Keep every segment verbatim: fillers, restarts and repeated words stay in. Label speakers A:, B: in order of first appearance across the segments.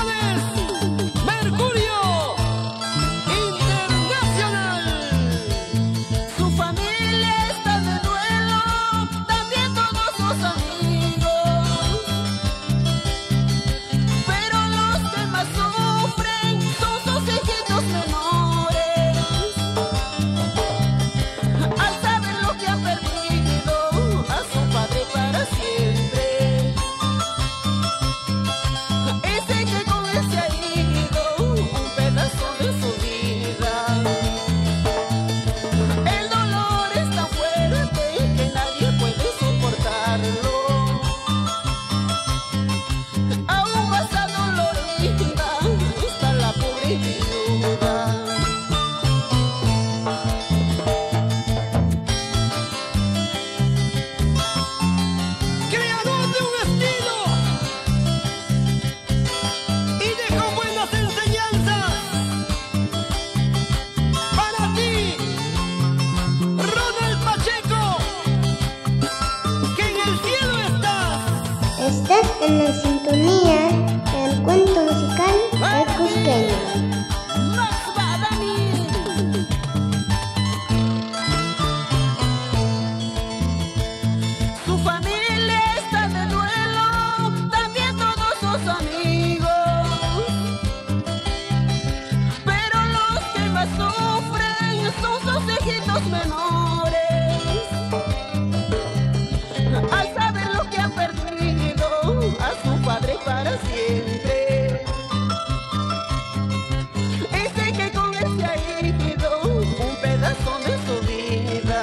A: Felicitaciones, Mercurio Internacional.
B: Su familia está de duelo, también todos sus amigos. Pero los que más sufren son sus hijitos menores. Al saber lo que han perdido a su padre para siempre. Ese que con él se ha ido un pedazo de su vida. El dolor es tan fuerte que nadie puede soportarlo. Aún más adolorida está la pobre viuda.
A: Creador de un estilo y dejó buenas enseñanzas para ti, Ronald Pacheco, que en el cielo estás.
C: Estás en la sintonía del cuento musical El Cusqueño.
B: Max Badani. Su familia está de duelo, también todos sus amigos. Pero los que más sufren son sus hijitos menores. Al saber lo que han perdido a su padre para siempre. Ese que con él se ha ido un pedazo de su vida.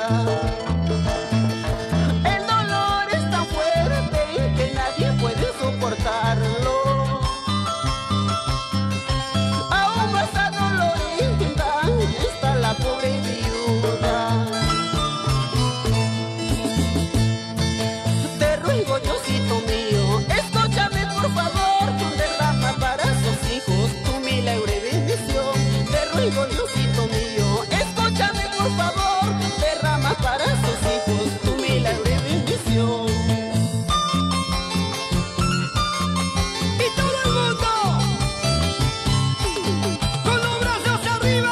B: El dolor es tan fuerte que nadie puede soportarlo. Aún más adolorida está la pobre viuda. Te ruego, Diosito mío, escúchame por favor, derrama para sus hijos tu milagre bendición. Te ruego, Diosito mío, escúchame por favor, derrama para sus hijos tu milagre bendición.
A: Y todo el mundo con los brazos arriba,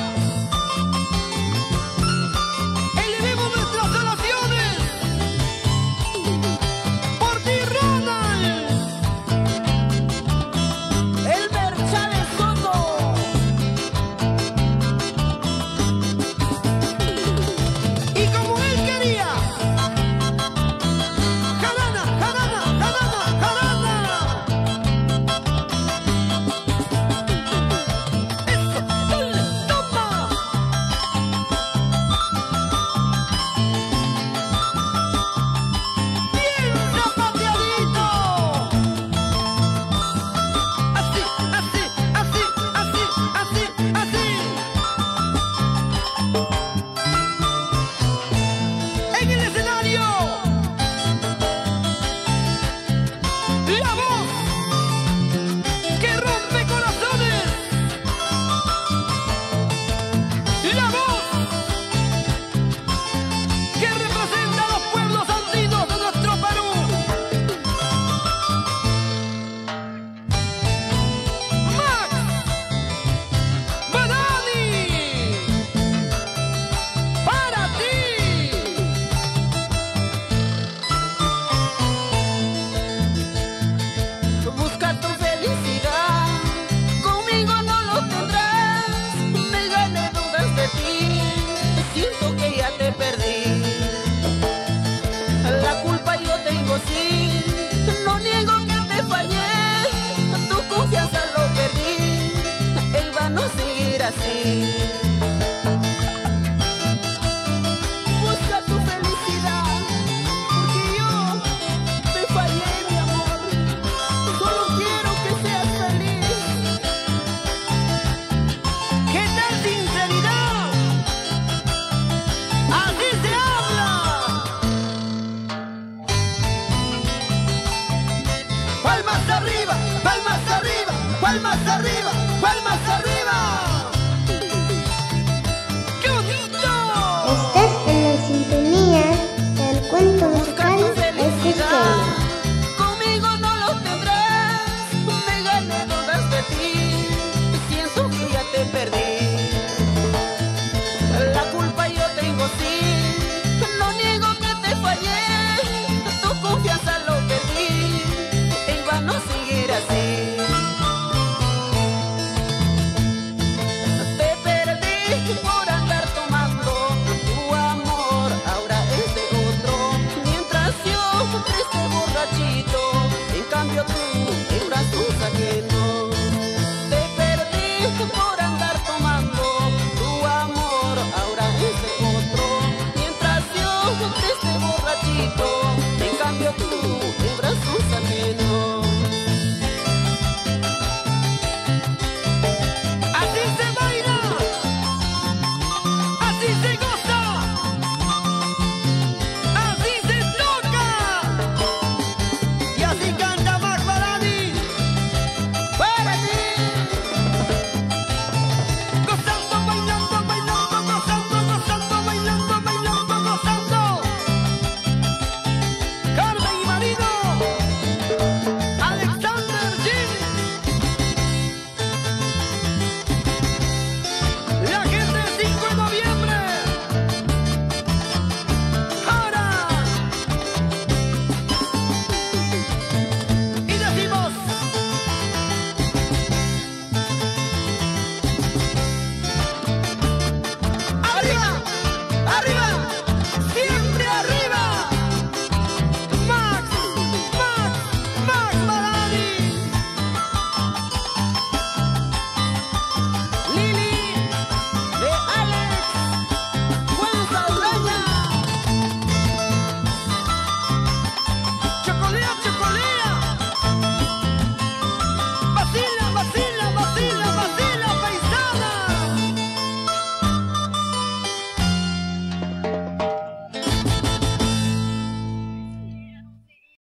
A: elevemos nuestras oraciones por ti, Ronald.
B: El Merchales Soto.
A: Y como él quería, jarana, jarana, jarana, jarana. Eso, dale, toma. Bien zapateadito. Así, así, así, así, así, así. En el escenario, la voz que rompe corazones, la voz que representa a los pueblos andinos de nuestro Perú. Max Badani, para ti.
B: Busca tu felicidad, conmigo no lo tendrás. Me gané dudas de ti, siento que ya te perdí. La culpa yo tengo, sí, no niego que te fallé. Tu confianza lo perdí, en vano seguir así. Busca tu felicidad, porque yo te fallé, mi amor. Solo quiero que seas feliz.
A: ¿Qué tal sinceridad? Así se habla. Palmas arriba, palmas arriba, palmas arriba, palmas arriba.